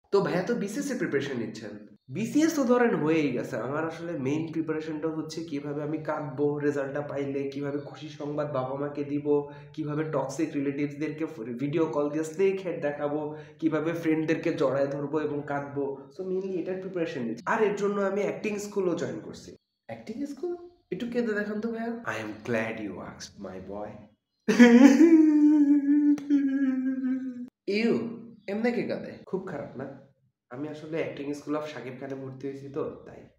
তো ভাইয়া তো বিসিএস এর প্রিপারেশন নিচ্ছেন। বিসিএস তো ধরেন হয়েই গেছে। আমার আসলে মেইন প্রিপারেশনটা হচ্ছে কিভাবে আমি কাঁদবো রেজাল্টটা পাইলে, কিভাবে খুশি সংবাদ বাবা মাকে দিব, কিভাবে টক্সিক রিলেটিভসদেরকে ভিডিও কল দিয়ে স্নেক হেড দেখাবো, কিভাবে ফ্রেন্ডদেরকে জড়ায় ধরবো এবং কাঁদবো। সো মেইনলি এটার প্রিপারেশন নিচ্ছি। আর এর জন্য আমি অ্যাক্টিং স্কুলও জয়েন করছি। Acting school? একটু কেঁদে দেখান তো ভাইয়া। I am glad you asked my boy. You এমনি কে কাঁদে? খুব খারাপ না? আমি আসলে অ্যাক্টিং স্কুল অফ শাকিব খানে ভর্তি হয়েছি তো তাই।